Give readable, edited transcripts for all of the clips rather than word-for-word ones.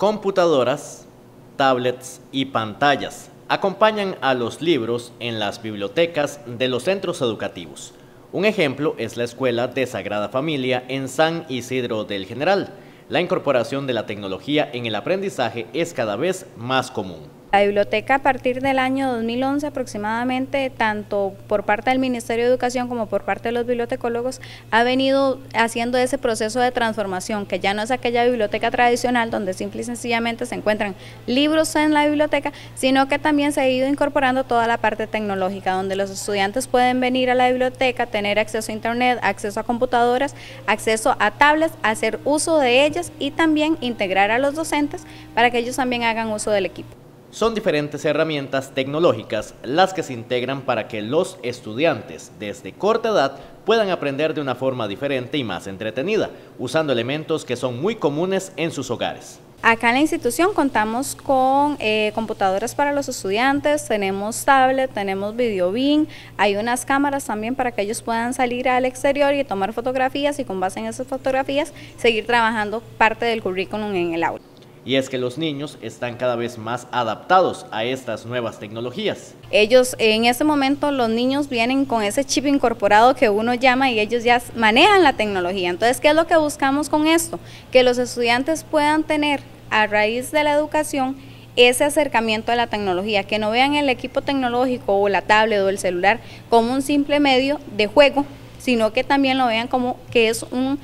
Computadoras, tablets y pantallas acompañan a los libros en las bibliotecas de los centros educativos. Un ejemplo es la Escuela de Sagrada Familia en San Isidro del General. La incorporación de la tecnología en el aprendizaje es cada vez más común. La biblioteca a partir del año 2011 aproximadamente, tanto por parte del Ministerio de Educación como por parte de los bibliotecólogos, ha venido haciendo ese proceso de transformación, que ya no es aquella biblioteca tradicional donde simple y sencillamente se encuentran libros en la biblioteca, sino que también se ha ido incorporando toda la parte tecnológica, donde los estudiantes pueden venir a la biblioteca, tener acceso a internet, acceso a computadoras, acceso a tablets, hacer uso de ellas y también integrar a los docentes para que ellos también hagan uso del equipo. Son diferentes herramientas tecnológicas las que se integran para que los estudiantes desde corta edad puedan aprender de una forma diferente y más entretenida, usando elementos que son muy comunes en sus hogares. Acá en la institución contamos con computadoras para los estudiantes, tenemos tablet, tenemos videobeam, hay unas cámaras también para que ellos puedan salir al exterior y tomar fotografías y con base en esas fotografías seguir trabajando parte del currículum en el aula. Y es que los niños están cada vez más adaptados a estas nuevas tecnologías. Ellos, en este momento, los niños vienen con ese chip incorporado que uno llama y ellos ya manejan la tecnología. Entonces, ¿qué es lo que buscamos con esto? Que los estudiantes puedan tener, a raíz de la educación, ese acercamiento a la tecnología, que no vean el equipo tecnológico o la tablet o el celular como un simple medio de juego, sino que también lo vean como que es un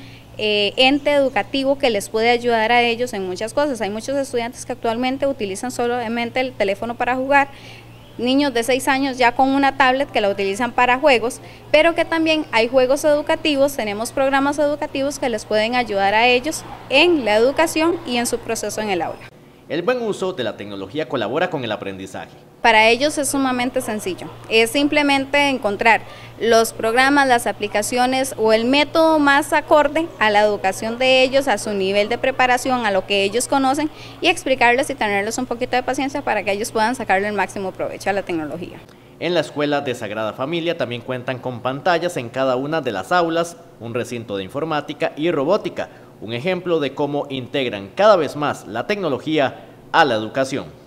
ente educativo que les puede ayudar a ellos en muchas cosas. Hay muchos estudiantes que actualmente utilizan solamente el teléfono para jugar, niños de 6 años ya con una tablet que la utilizan para juegos, pero que también hay juegos educativos, tenemos programas educativos que les pueden ayudar a ellos en la educación y en su proceso en el aula. El buen uso de la tecnología colabora con el aprendizaje. Para ellos es sumamente sencillo, es simplemente encontrar los programas, las aplicaciones o el método más acorde a la educación de ellos, a su nivel de preparación, a lo que ellos conocen y explicarles y tenerles un poquito de paciencia para que ellos puedan sacarle el máximo provecho a la tecnología. En la Escuela de Sagrada Familia también cuentan con pantallas en cada una de las aulas, un recinto de informática y robótica, un ejemplo de cómo integran cada vez más la tecnología a la educación.